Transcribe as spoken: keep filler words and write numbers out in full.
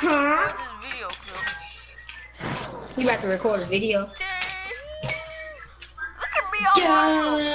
Huh? record this video clip. You about to record a video? Dang. Look at me, I'm Yeah. Mario.